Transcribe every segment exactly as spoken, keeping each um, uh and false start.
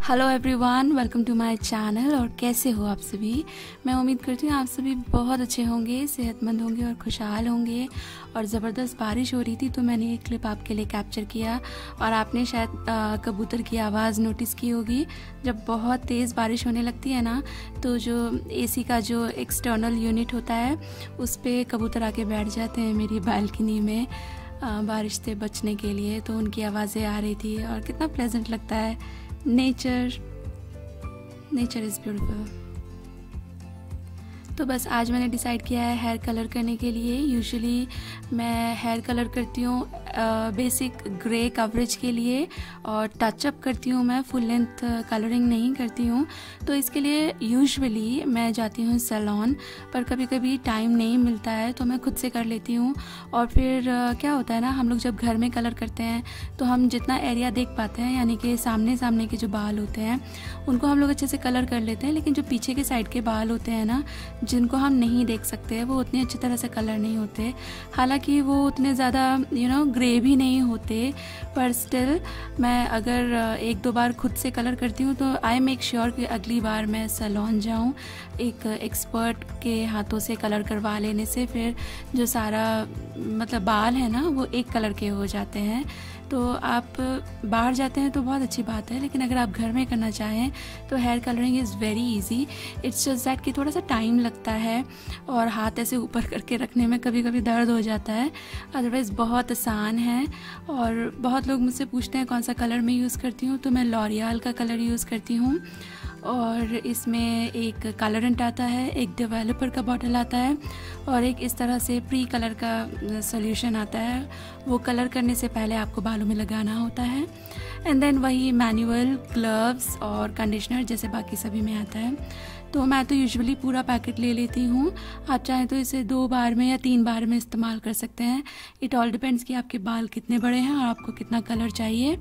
Hello everyone, welcome to my channel. और कैसे हो आप सभी? मैं उम्मीद करती हूँ आप सभी बहुत अच्छे होंगे, सेहतमंद होंगे और खुशहाल होंगे। और ज़बरदस्त बारिश हो रही थी तो मैंने एक क्लिप आपके लिए कैप्चर किया और आपने शायद आ, कबूतर की आवाज़ नोटिस की होगी। जब बहुत तेज़ बारिश होने लगती है ना, तो जो एसी का जो एक्सटर्नल यूनिट होता है उस पर कबूतर आके बैठ जाते हैं मेरी बालकनी में आ, बारिश से बचने के लिए। तो उनकी आवाज़ें आ रही थी और कितना प्लेजेंट लगता है। Nature nature is beautiful. तो बस आज मैंने डिसाइड किया है हेयर कलर करने के लिए। यूजुअली मैं हेयर कलर करती हूँ बेसिक ग्रे कवरेज के लिए और टचअप करती हूँ, मैं फुल लेंथ कलरिंग नहीं करती हूँ। तो इसके लिए यूजुअली मैं जाती हूँ सैलून, पर कभी कभी टाइम नहीं मिलता है तो मैं खुद से कर लेती हूँ। और फिर क्या होता है ना, हम लोग जब घर में कलर करते हैं तो हम जितना एरिया देख पाते हैं, यानी कि सामने सामने के जो बाल होते हैं उनको हम लोग अच्छे से कलर कर लेते हैं, लेकिन जो पीछे के साइड के बाल होते हैं ना, जिनको हम नहीं देख सकते, वो उतनी अच्छी तरह से कलर नहीं होते। हालांकि वो उतने ज़्यादा यू नो ग्रे भी नहीं होते, पर स्टिल मैं अगर एक दो बार खुद से कलर करती हूँ तो आई मेक श्योर कि अगली बार मैं सैलून जाऊँ। एक एक्सपर्ट के हाथों से कलर करवा लेने से फिर जो सारा मतलब बाल है ना वो एक कलर के हो जाते हैं। तो आप बाहर जाते हैं तो बहुत अच्छी बात है, लेकिन अगर आप घर में करना चाहें तो hair colouring is very easy. It's just that कि थोड़ा सा टाइम लगता है और हाथ ऐसे ऊपर करके रखने में कभी कभी दर्द हो जाता है, अदरवाइज़ बहुत आसान है। और बहुत लोग मुझसे पूछते हैं कौन सा कलर मैं यूज़ करती हूँ, तो मैं लॉरियल का कलर यूज़ करती हूँ। और इसमें एक कलरेंट आता है, एक डेवलपर का बॉटल आता है और एक इस तरह से प्री कलर का सॉल्यूशन आता है। वो कलर करने से पहले आपको बालों में लगाना होता है। एंड देन वही मैनुअल, ग्लव्स और कंडीशनर जैसे बाकी सभी में आता है। तो मैं तो यूजुअली पूरा पैकेट ले लेती हूँ। आप चाहें तो इसे दो बार में या तीन बार में इस्तेमाल कर सकते हैं। इट ऑल डिपेंड्स कि आपके बाल कितने बड़े हैं और आपको कितना कलर चाहिए।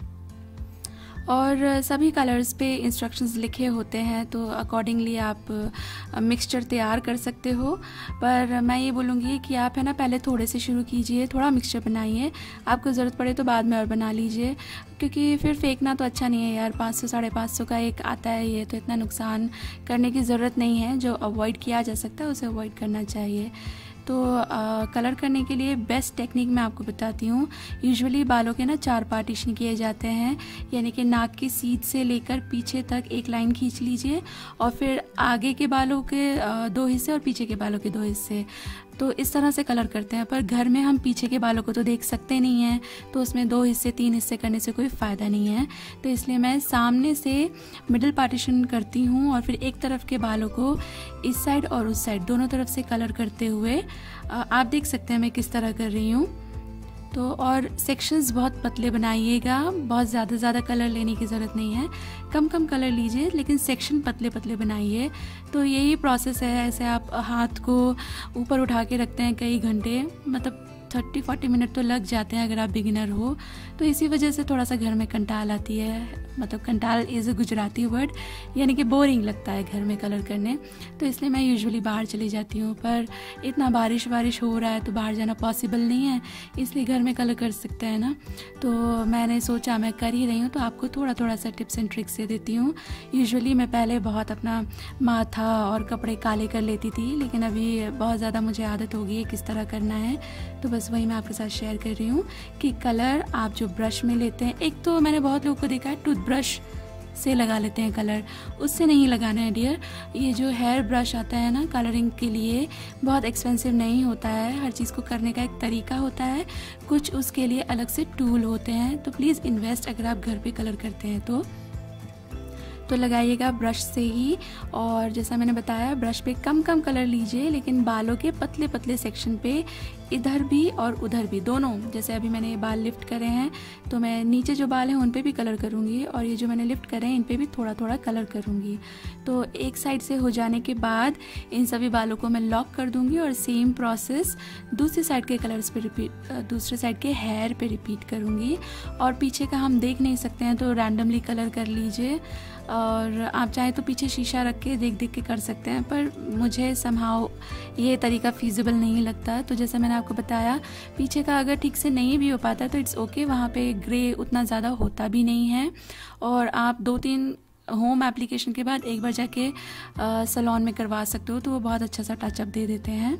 और सभी कलर्स पे इंस्ट्रक्शंस लिखे होते हैं, तो अकॉर्डिंगली आप मिक्सचर तैयार कर सकते हो। पर मैं ये बोलूँगी कि आप है ना पहले थोड़े से शुरू कीजिए, थोड़ा मिक्सचर बनाइए। आपको ज़रूरत पड़े तो बाद में और बना लीजिए, क्योंकि फिर फेंकना तो अच्छा नहीं है यार। पाँच सौ साढ़े पाँच सौ का एक आता है ये, तो इतना नुकसान करने की ज़रूरत नहीं है। जो अवॉइड किया जा सकता है उसे अवॉइड करना चाहिए। तो आ, कलर करने के लिए बेस्ट टेक्निक मैं आपको बताती हूँ। यूजुअली बालों के ना चार पार्टीशन किए जाते हैं, यानी कि नाक की सीध से लेकर पीछे तक एक लाइन खींच लीजिए और फिर आगे के बालों के आ, दो हिस्से और पीछे के बालों के दो हिस्से। तो इस तरह से कलर करते हैं। पर घर में हम पीछे के बालों को तो देख सकते नहीं हैं, तो उसमें दो हिस्से तीन हिस्से करने से कोई फ़ायदा नहीं है। तो इसलिए मैं सामने से मिडिल पार्टीशन करती हूँ और फिर एक तरफ के बालों को इस साइड और उस साइड दोनों तरफ से कलर करते हुए आप देख सकते हैं मैं किस तरह कर रही हूँ। तो और सेक्शंस बहुत पतले बनाइएगा, बहुत ज़्यादा ज़्यादा कलर लेने की ज़रूरत नहीं है, कम कम कलर लीजिए, लेकिन सेक्शन पतले पतले बनाइए। तो यही प्रोसेस है। ऐसे आप हाथ को ऊपर उठा के रखते हैं कई घंटे, मतलब थर्टी फोर्टी मिनट तो लग जाते हैं अगर आप बिगिनर हो। तो इसी वजह से थोड़ा सा घर में कंटाल आती है, मतलब कंटाल इज़ अ गुजराती वर्ड, यानी कि बोरिंग लगता है घर में कलर करने। तो इसलिए मैं यूजुअली बाहर चली जाती हूँ, पर इतना बारिश बारिश हो रहा है तो बाहर जाना पॉसिबल नहीं है, इसलिए घर में कलर कर सकते हैं ना। तो मैंने सोचा मैं कर ही रही हूँ तो आपको थोड़ा थोड़ा सा टिप्स एंड ट्रिक्स दे देती हूँ। यूजुअली मैं पहले बहुत अपना माथा और कपड़े काले कर लेती थी, लेकिन अभी बहुत ज़्यादा मुझे आदत हो गई है किस तरह करना है। तो बस वही मैं आपके साथ शेयर कर रही हूँ कि कलर आप जो ब्रश में लेते हैं, एक तो मैंने बहुत लोगों को देखा है टूथब्रश से लगा लेते हैं कलर, उससे नहीं लगाना है डियर। ये जो हेयर ब्रश आता है ना कलरिंग के लिए, बहुत एक्सपेंसिव नहीं होता है। हर चीज़ को करने का एक तरीका होता है, कुछ उसके लिए अलग से टूल होते हैं। तो प्लीज़ इन्वेस्ट अगर आप घर पे कलर करते हैं तो तो लगाइएगा ब्रश से ही। और जैसा मैंने बताया, ब्रश पे कम कम कलर लीजिए, लेकिन बालों के पतले पतले सेक्शन पे इधर भी और उधर भी दोनों। जैसे अभी मैंने ये बाल लिफ्ट करे हैं तो मैं नीचे जो बाल हैं उन पे भी कलर करूँगी, और ये जो मैंने लिफ्ट करे हैं इन पे भी थोड़ा थोड़ा कलर करूँगी। तो एक साइड से हो जाने के बाद इन सभी बालों को मैं लॉक कर दूँगी और सेम प्रोसेस दूसरी साइड के कलर्स पे रिपीट दूसरे साइड के हेयर पे रिपीट करूँगी। और पीछे का हम देख नहीं सकते हैं तो रैंडमली कलर कर लीजिए। और आप चाहें तो पीछे शीशा रख के देख देख के कर सकते हैं, पर मुझे समहाउ ये तरीका फीजिबल नहीं लगता। तो जैसा मैंने आपको बताया, पीछे का अगर ठीक से नहीं भी हो पाता तो इट्स ओके, वहाँ पे ग्रे उतना ज़्यादा होता भी नहीं है। और आप दो तीन होम एप्लीकेशन के बाद एक बार जाके सैलून में करवा सकते हो, तो वो बहुत अच्छा सा टचअप दे देते हैं।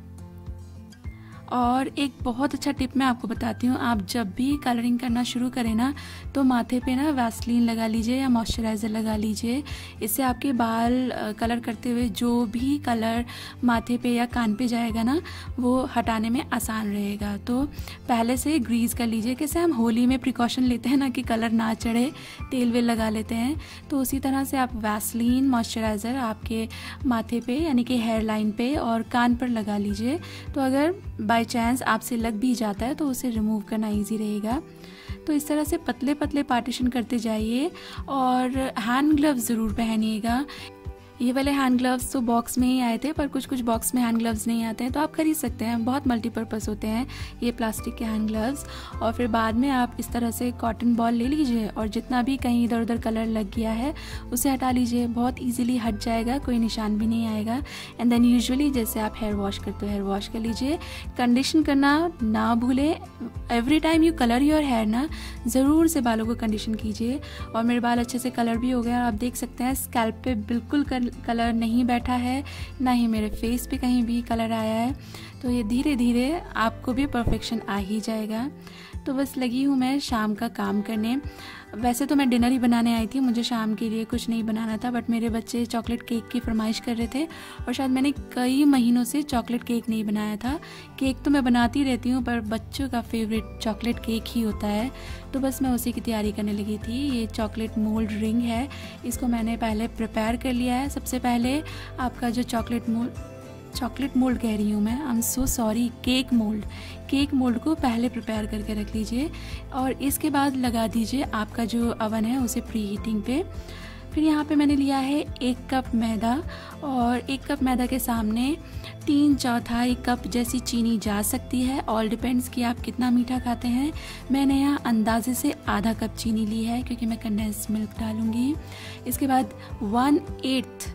और एक बहुत अच्छा टिप मैं आपको बताती हूँ, आप जब भी कलरिंग करना शुरू करें ना, तो माथे पे ना वैसलीन लगा लीजिए या मॉइस्चराइज़र लगा लीजिए। इससे आपके बाल कलर करते हुए जो भी कलर माथे पे या कान पे जाएगा ना, वो हटाने में आसान रहेगा। तो पहले से ग्रीस कर लीजिए। कैसे हम होली में प्रिकॉशन लेते हैं ना कि कलर ना चढ़े, तेल वेल लगा लेते हैं, तो उसी तरह से आप वैसलीन मॉइस्चराइज़र आपके माथे पे यानी कि हेयर लाइन पे और कान पर लगा लीजिए। तो अगर बाय चांस आपसे लग भी जाता है तो उसे रिमूव करना इजी रहेगा। तो इस तरह से पतले पतले पार्टीशन करते जाइए और हैंड ग्लव्स ज़रूर पहनिएगा। ये वाले हैंड ग्लव्स तो बॉक्स में ही आए थे, पर कुछ कुछ बॉक्स में हैंड ग्लव्स नहीं आते हैं, तो आप खरीद सकते हैं। बहुत मल्टीपर्पज़ होते हैं ये प्लास्टिक के हैंड ग्लव्स। और फिर बाद में आप इस तरह से कॉटन बॉल ले लीजिए और जितना भी कहीं इधर उधर कलर लग गया है उसे हटा लीजिए। बहुत ईजिली हट जाएगा, कोई निशान भी नहीं आएगा। एंड देन यूजुअली जैसे आप हेयर वॉश करते हो, हेयर वॉश कर लीजिए। कंडीशन करना ना भूलें। Every time you colour your hair ना, ज़रूर से बालों को कंडीशन कीजिए। और मेरे बाल अच्छे से कलर भी हो गए और आप देख सकते हैं स्कैल्प पे बिल्कुल कलर नहीं बैठा है, ना ही मेरे फेस पे कहीं भी कलर आया है। तो ये धीरे धीरे आपको भी परफेक्शन आ ही जाएगा। तो बस लगी हूँ मैं शाम का काम करने। वैसे तो मैं डिनर ही बनाने आई थी, मुझे शाम के लिए कुछ नहीं बनाना था, बट मेरे बच्चे चॉकलेट केक की फरमाइश कर रहे थे और शायद मैंने कई महीनों से चॉकलेट केक नहीं बनाया था। केक तो मैं बनाती रहती हूँ, पर बच्चों का फेवरेट चॉकलेट केक ही होता है। तो बस मैं उसी की तैयारी करने लगी थी। ये चॉकलेट मोल्ड रिंग है, इसको मैंने पहले प्रिपेयर कर लिया है। सबसे पहले आपका जो चॉकलेट मोल्ड चॉकलेट मोल्ड कह रही हूँ मैं, I am so sorry, cake mould cake mould को पहले प्रिपेयर करके रख लीजिए और इसके बाद लगा दीजिए आपका जो अवन है उसे प्री हीटिंग पे। फिर यहाँ पे मैंने लिया है एक कप मैदा और एक कप मैदा के सामने तीन चौथाई कप जैसी चीनी जा सकती है। ऑल डिपेंड्स कि आप कितना मीठा खाते हैं। मैंने यहाँ अंदाजे से आधा कप चीनी ली है क्योंकि मैं कंडेंस मिल्क डालूंगी। इसके बाद वन एट्थ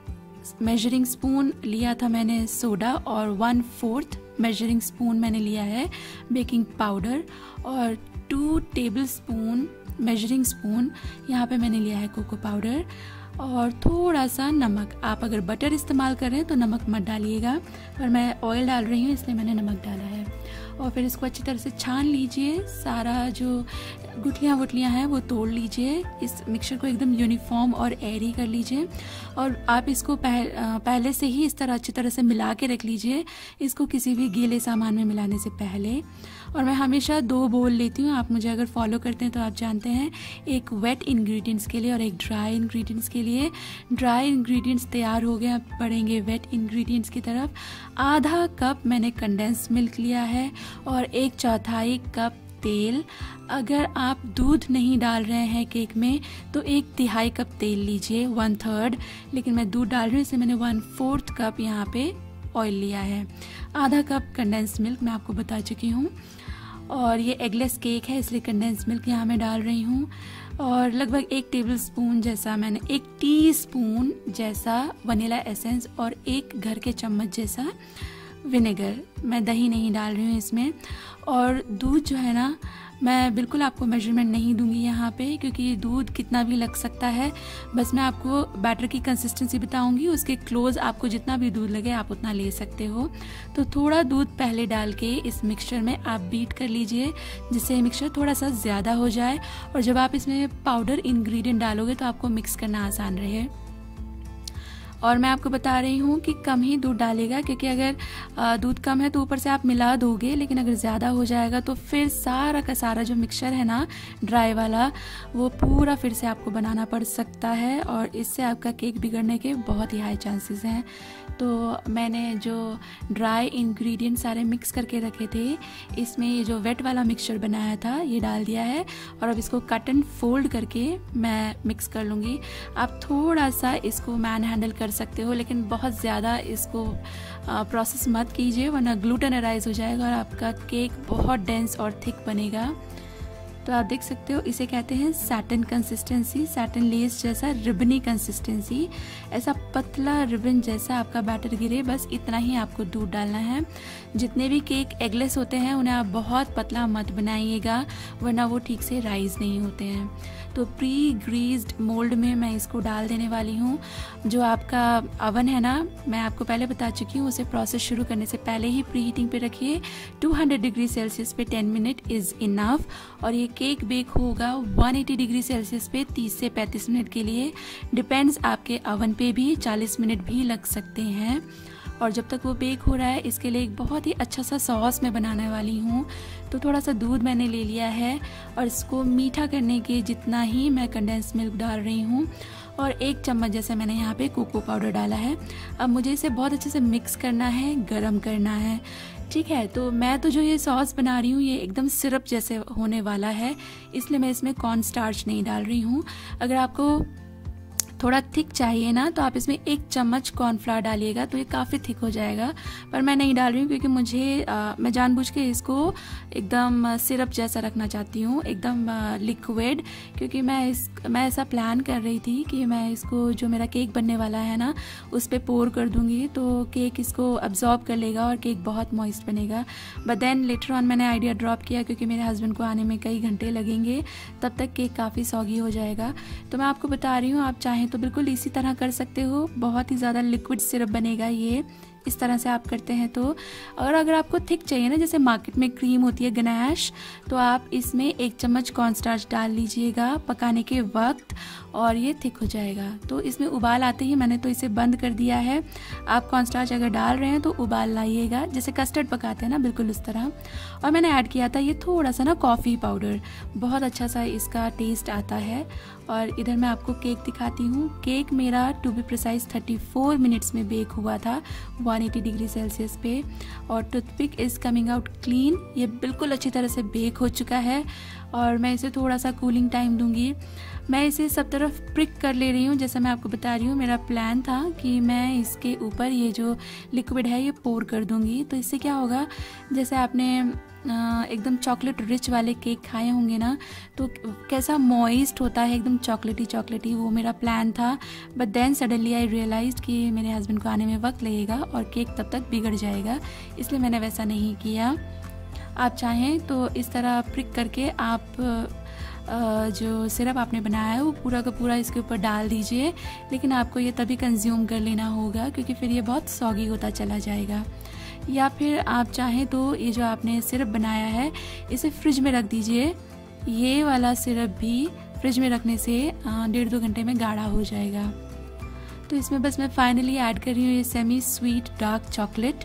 मेजरिंग स्पून लिया था मैंने सोडा और वन फोर्थ मेजरिंग स्पून मैंने लिया है बेकिंग पाउडर और two tablespoon measuring spoon यहाँ पे मैंने लिया है कोको पाउडर और थोड़ा सा नमक। आप अगर बटर इस्तेमाल कर रहे हैं तो नमक मत डालिएगा, पर मैं ऑयल डाल रही हूँ इसलिए मैंने नमक डाला है। और फिर इसको अच्छी तरह से छान लीजिए। सारा जो गुठलियाँ वुटलियाँ हैं वो तोड़ लीजिए। इस मिक्सचर को एकदम यूनिफॉर्म और एयरी कर लीजिए और आप इसको पह, पहले से ही इस तरह अच्छी तरह से मिला के रख लीजिए, इसको किसी भी गीले सामान में मिलाने से पहले। और मैं हमेशा दो बोल लेती हूँ, आप मुझे अगर फॉलो करते हैं तो आप जानते हैं, एक वेट इंग्रेडिएंट्स के लिए और एक ड्राई इंग्रेडिएंट्स के लिए। ड्राई इंग्रेडिएंट्स तैयार हो गए, आप बढ़ेंगे वेट इंग्रेडिएंट्स की तरफ। आधा कप मैंने कंडेंस मिल्क लिया है और एक चौथाई कप तेल। अगर आप दूध नहीं डाल रहे हैं केक में तो एक तिहाई कप तेल लीजिए, वन थर्ड, लेकिन मैं दूध डाल रही हूँ इसलिए मैंने वन फोर्थ कप यहाँ पे ऑयल लिया है। आधा कप कंडेंस मिल्क मैं आपको बता चुकी हूँ और ये एगलेस केक है इसलिए कंडेंस मिल्क यहाँ मैं डाल रही हूँ। और लगभग एक टेबल स्पून जैसा मैंने एक टी स्पून जैसा वनीला एसेंस और एक घर के चम्मच जैसा विनेगर। मैं दही नहीं डाल रही हूँ इसमें। और दूध जो है ना, मैं बिल्कुल आपको मेजरमेंट नहीं दूंगी यहाँ पे क्योंकि दूध कितना भी लग सकता है। बस मैं आपको बैटर की कंसिस्टेंसी बताऊंगी, उसके क्लोज आपको जितना भी दूध लगे आप उतना ले सकते हो। तो थोड़ा दूध पहले डाल के इस मिक्सचर में आप बीट कर लीजिए जिससे मिक्सचर थोड़ा सा ज़्यादा हो जाए और जब आप इसमें पाउडर इंग्रेडिएंट डालोगे तो आपको मिक्स करना आसान रहे। और मैं आपको बता रही हूँ कि कम ही दूध डालेगा क्योंकि अगर दूध कम है तो ऊपर से आप मिला दोगे, लेकिन अगर ज़्यादा हो जाएगा तो फिर सारा का सारा जो मिक्सचर है ना ड्राई वाला, वो पूरा फिर से आपको बनाना पड़ सकता है और इससे आपका केक बिगड़ने के बहुत ही हाई चांसेस हैं। तो मैंने जो ड्राई इंग्रेडिएंट सारे मिक्स करके रखे थे, इसमें ये जो वेट वाला मिक्सचर बनाया था ये डाल दिया है और अब इसको कट एंड फोल्ड करके मैं मिक्स कर लूँगी। आप थोड़ा सा इसको मैन हैंडल कर सकते हो, लेकिन बहुत ज़्यादा इसको प्रोसेस मत कीजिए वरना ग्लूटेनराइज हो जाएगा और आपका केक बहुत डेंस और थिक बनेगा। तो आप देख सकते हो इसे कहते हैं सैटिन कंसिस्टेंसी, सैटिन लेस जैसा रिबनी कंसिस्टेंसी। ऐसा पतला रिबन जैसा आपका बैटर गिरे, बस इतना ही आपको दूध डालना है। जितने भी केक एगलेस होते हैं उन्हें आप बहुत पतला मत बनाइएगा, वरना वो ठीक से राइज नहीं होते हैं। तो प्री ग्रीस्ड मोल्ड में मैं इसको डाल देने वाली हूँ। जो आपका अवन है ना, मैं आपको पहले बता चुकी हूँ, उसे प्रोसेस शुरू करने से पहले ही प्री हीटिंग पे रखिए। दो सौ डिग्री सेल्सियस पे टेन मिनट इज़ इनफ। और ये केक बेक होगा एक सौ अस्सी डिग्री सेल्सियस पे तीस से पैंतीस मिनट के लिए। डिपेंड्स आपके अवन पे भी, चालीस मिनट भी लग सकते हैं। और जब तक वो बेक हो रहा है, इसके लिए एक बहुत ही अच्छा सा सॉस मैं बनाने वाली हूँ। तो थोड़ा सा दूध मैंने ले लिया है और इसको मीठा करने के जितना ही मैं कंडेंस मिल्क डाल रही हूँ, और एक चम्मच जैसे मैंने यहाँ पे कोको पाउडर डाला है। अब मुझे इसे बहुत अच्छे से मिक्स करना है, गरम करना है, ठीक है। तो मैं तो जो ये सॉस बना रही हूँ ये एकदम सिरप जैसे होने वाला है, इसलिए मैं इसमें कॉर्न स्टार्च नहीं डाल रही हूँ। अगर आपको थोड़ा थिक चाहिए ना, तो आप इसमें एक चम्मच कॉर्नफ्लावर डालिएगा, तो ये काफ़ी थिक हो जाएगा। पर मैं नहीं डाल रही हूँ क्योंकि मुझे आ, मैं जानबूझ के इसको एकदम सिरप जैसा रखना चाहती हूँ, एकदम लिक्विड। क्योंकि मैं इस मैं ऐसा प्लान कर रही थी कि मैं इसको, जो मेरा केक बनने वाला है ना, उस पर पोर कर दूँगी, तो केक इसको अब्जॉर्ब कर लेगा और केक बहुत मॉइस्ट बनेगा। बट देन लेटर ऑन मैंने आइडिया ड्रॉप किया, क्योंकि मेरे हस्बैंड को आने में कई घंटे लगेंगे, तब तक केक काफ़ी सॉगी हो जाएगा। तो मैं आपको बता रही हूँ, आप चाहें तो बिल्कुल इसी तरह कर सकते हो। बहुत ही ज़्यादा लिक्विड सिरप बनेगा ये, इस तरह से आप करते हैं तो। और अगर आपको थिक चाहिए ना, जैसे मार्केट में क्रीम होती है गनाश, तो आप इसमें एक चम्मच कॉर्नस्टार्च डाल लीजिएगा पकाने के वक्त, और ये थिक हो जाएगा। तो इसमें उबाल आते ही मैंने तो इसे बंद कर दिया है। आप कॉर्नस्टार्च अगर डाल रहे हैं तो उबाल लाइएगा, जैसे कस्टर्ड पकाते हैं ना, बिल्कुल उस तरह। और मैंने ऐड किया था ये थोड़ा सा ना कॉफ़ी पाउडर, बहुत अच्छा सा इसका टेस्ट आता है। और इधर मैं आपको केक दिखाती हूँ। केक मेरा टू बी प्रिसाइज चौंतीस मिनट्स में बेक हुआ था एक सौ अस्सी डिग्री सेल्सियस पे, और toothpick is coming out clean. ये बिल्कुल अच्छी तरह से बेक हो चुका है, और मैं इसे थोड़ा सा कूलिंग टाइम दूंगी। मैं इसे सब तरफ प्रिक कर ले रही हूँ, जैसा मैं आपको बता रही हूँ। मेरा प्लान था कि मैं इसके ऊपर ये जो लिक्विड है ये पोर कर दूंगी। तो इससे क्या होगा, जैसे आपने एकदम चॉकलेट रिच वाले केक खाए होंगे ना, तो कैसा मॉइस्ट होता है, एकदम चॉकलेटी चॉकलेटी, वो मेरा प्लान था। But then suddenly I realised कि मेरे हस्बैंड को आने में वक्त लगेगा और केक तब तक बिगड़ जाएगा, इसलिए मैंने वैसा नहीं किया। आप चाहें तो इस तरह प्रिक करके आप जो सिरप आपने बनाया है वो पूरा का पूरा इसके ऊपर डाल दीजिए, लेकिन आपको ये तभी कंज्यूम कर लेना होगा, क्योंकि फिर ये बहुत सॉगी होता चला जाएगा। या फिर आप चाहें तो ये जो आपने सिरप बनाया है इसे फ्रिज में रख दीजिए। ये वाला सिरप भी फ्रिज में रखने से डेढ़ दो घंटे में गाढ़ा हो जाएगा। तो इसमें बस मैं फाइनली ऐड कर रही हूँ ये सेमी स्वीट डार्क चॉकलेट,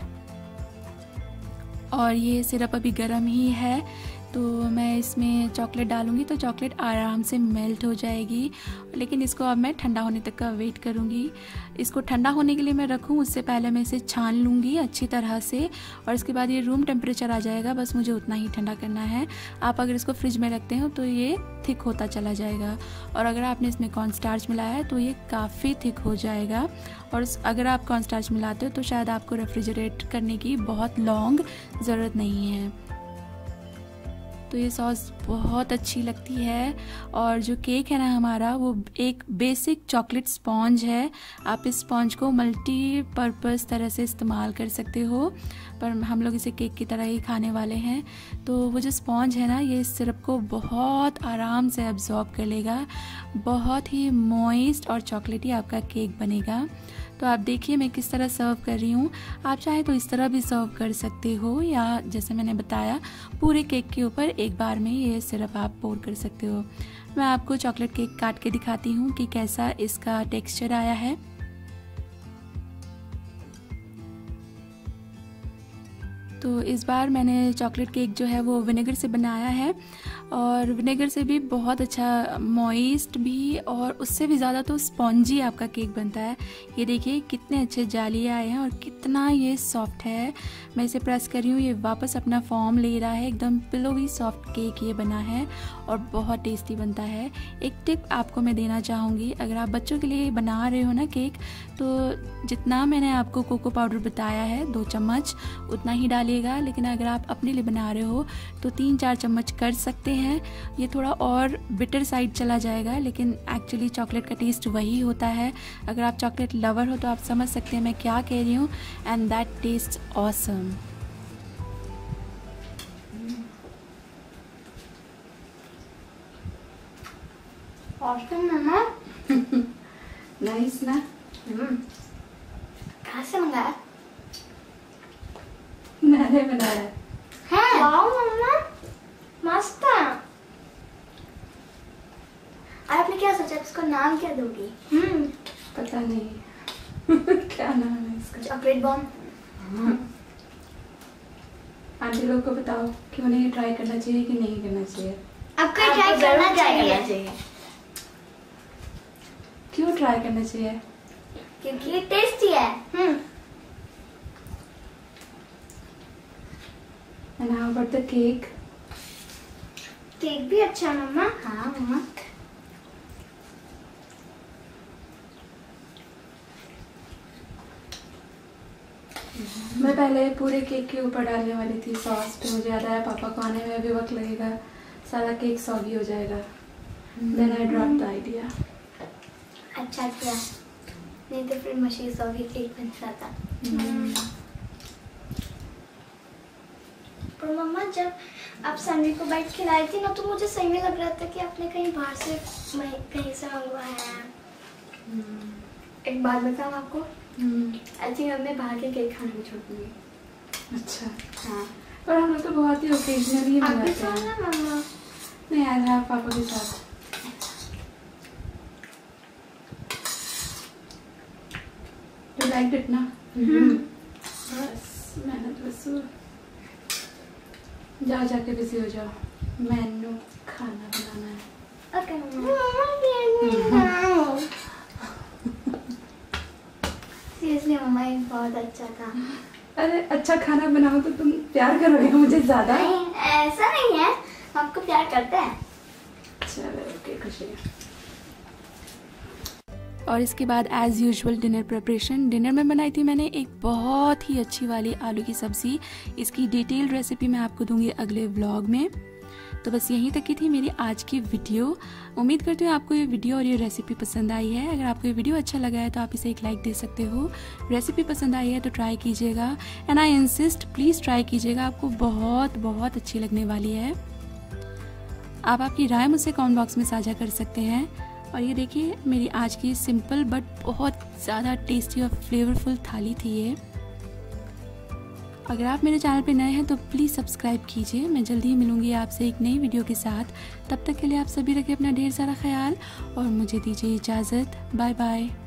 और ये सिरप अभी गर्म ही है, तो मैं इसमें चॉकलेट डालूंगी तो चॉकलेट आराम से मेल्ट हो जाएगी। लेकिन इसको अब मैं ठंडा होने तक का वेट करूंगी। इसको ठंडा होने के लिए मैं रखूं, उससे पहले मैं इसे छान लूँगी अच्छी तरह से, और इसके बाद ये रूम टेम्परेचर आ जाएगा, बस मुझे उतना ही ठंडा करना है। आप अगर इसको फ्रिज में रखते हो तो ये थिक होता चला जाएगा, और अगर आपने इसमें कॉर्न स्टार्च मिलाया है तो ये काफ़ी थिक हो जाएगा। और अगर आप कॉर्न स्टार्च मिलाते हो तो शायद आपको रेफ्रिजरेट करने की बहुत लॉन्ग ज़रूरत नहीं है। तो ये सॉस बहुत अच्छी लगती है। और जो केक है ना हमारा, वो एक बेसिक चॉकलेट स्पॉन्ज है। आप इस स्पॉन्ज को मल्टीपर्पज़ तरह से इस्तेमाल कर सकते हो, पर हम लोग इसे केक की तरह ही खाने वाले हैं। तो वो जो स्पॉन्ज है ना, ये इस सिरप को बहुत आराम से अब्जॉर्ब कर लेगा, बहुत ही मॉइस्ट और चॉकलेटी आपका केक बनेगा। तो आप देखिए मैं किस तरह सर्व कर रही हूँ। आप चाहे तो इस तरह भी सर्व कर सकते हो, या जैसे मैंने बताया पूरे केक के ऊपर एक बार में ये सिरप आप पोर कर सकते हो। मैं आपको चॉकलेट केक काट के दिखाती हूँ कि कैसा इसका टेक्सचर आया है। तो इस बार मैंने चॉकलेट केक जो है वो विनेगर से बनाया है, और विनेगर से भी बहुत अच्छा मॉइस्ट भी, और उससे भी ज़्यादा तो स्पॉन्जी आपका केक बनता है। ये देखिए कितने अच्छे जाली आए हैं और कितना ये सॉफ्ट है। मैं इसे प्रेस कर रही हूँ, ये वापस अपना फॉर्म ले रहा है, एकदम पिलोवी सॉफ्ट केक ये बना है और बहुत टेस्टी बनता है। एक टिप आपको मैं देना चाहूँगी, अगर आप बच्चों के लिए बना रहे हो ना केक, तो जितना मैंने आपको कोको पाउडर बताया है दो चम्मच, उतना ही डालिए। लगेगा, लेकिन अगर आप अपने लिए बना रहे हो तो तीन चार चम्मच कर सकते हैं। ये थोड़ा और बिटर साइड चला जाएगा, लेकिन एक्चुअली चॉकलेट का टेस्ट वही होता है। अगर आप चॉकलेट लवर हो तो आप समझ सकते हैं मैं क्या कह रही हूँ। And that taste awesome. Awesome मम्मा। नाइस ना? कहाँ से मंगाया? मैंने बनाया है। वाओ मम्मा, मस्त है। और आपने क्या सोचा इसको नाम क्या दोगी? हम्म पता नहीं क्या नाम है इसका। Chocolate bomb. आंटी लोग को बताओ कि उन्हें ये ट्राई करना चाहिए कि नहीं करना चाहिए। आपको ट्राई करना चाहिए। क्यों ट्राई करना चाहिए? क्योंकि ये टेस्टी है। Hmm. And how about the cake? Cake भी अच्छा है मम्मा। हाँ मम्मा। मैं पहले पूरे केक के ऊपर डालने वाली थी सॉस, फिर मुझे याद आया पापा को आने में भी वक्त लगेगा, सारा केक सॉगी हो जाएगा। Then I dropped the idea. अच्छा किया, नहीं तो फिर मशीन सॉगी केक बन जाता। पर मम्मा जब आप सन्वी को बैठ खिलाई थी ना, तो मुझे सही में लग रहा था कि आपने कहीं बाहर से कहीं से मंगवाया है। एक बात बताऊँ आपको, आई थिंक अब मैं बाहर के केक खाना भी छोड़ दूँगी। अच्छा। हाँ, पर हम लोग तो बहुत ही ओकेजनली मंगाते हैं। ना मम्मा। नहीं यार, हाँ पापा के साथ। You liked it ना? बस मेहनत वसूल। जाओ जाके बिजी हो जाओ, मैंने खाना बनाना है। ओके मम्मा। सीरियसली मम्मा ये बहुत अच्छा था। अरे अच्छा खाना बनाओ तो तुम प्यार करोगे मुझे ज्यादा? नहीं ऐसा नहीं है, आपको प्यार करते हैं। चलो ओके, खुशी है। और इसके बाद as usual dinner preparation. Dinner में बनाई थी मैंने एक बहुत ही अच्छी वाली आलू की सब्ज़ी। इसकी डिटेल्ड रेसिपी मैं आपको दूंगी अगले व्लॉग में। तो बस यहीं तक की थी मेरी आज की वीडियो। उम्मीद करती हूँ आपको ये वीडियो और ये रेसिपी पसंद आई है। अगर आपको ये वीडियो अच्छा लगा है तो आप इसे एक लाइक दे सकते हो। रेसिपी पसंद आई है तो ट्राई कीजिएगा, and I insist please try कीजिएगा, आपको बहुत बहुत अच्छी लगने वाली है। आप आपकी राय मुझसे कमेंट बॉक्स में साझा कर सकते हैं। और ये देखिए मेरी आज की सिंपल बट बहुत ज़्यादा टेस्टी और फ्लेवरफुल थाली थी ये। अगर आप मेरे चैनल पे नए हैं तो प्लीज़ सब्सक्राइब कीजिए। मैं जल्दी ही मिलूंगी आपसे एक नई वीडियो के साथ। तब तक के लिए आप सभी रखें अपना ढेर सारा ख्याल और मुझे दीजिए इजाज़त। Bye bye.